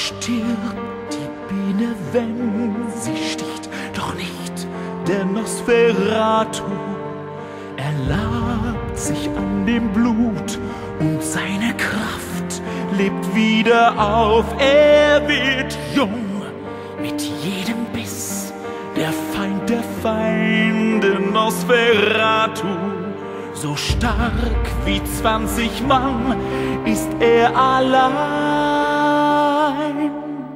stirbt die Biene, wenn sie sticht, doch nicht der Nosferatu. Er labt sich an dem Blut und seine Kraft lebt wieder auf. Er wird jung mit jedem Biss, der Feind der Feinde, Nosferatu. So stark wie 20 Mann ist er allein.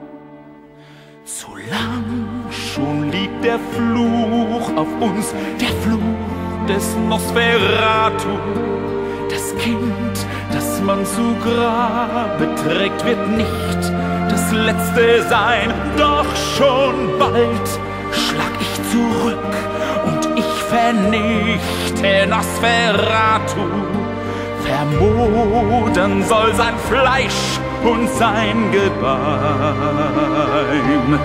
Zu lang schon liegt der Fluch auf uns, der Fluch des Nosferatu. Das Kind, das man zu Grabe trägt, wird nicht das letzte sein. Doch schon bald schlag ich zurück und ich vernichte Nosferatu. Vermodern soll sein Fleisch und sein Gebein.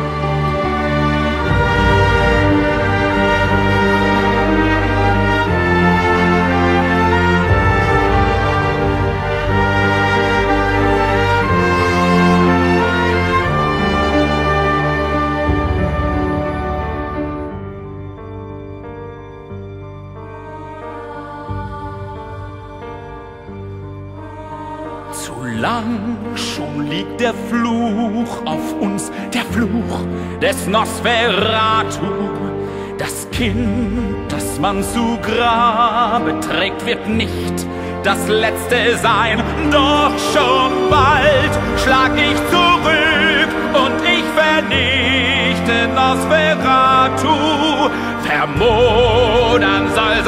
Zu lang schon liegt der Fluch auf uns, der Fluch des Nosferatu. Das Kind, das man zu Grabe trägt, wird nicht das letzte sein. Doch schon bald schlag ich zurück und ich vernichte Nosferatu. Vermodern soll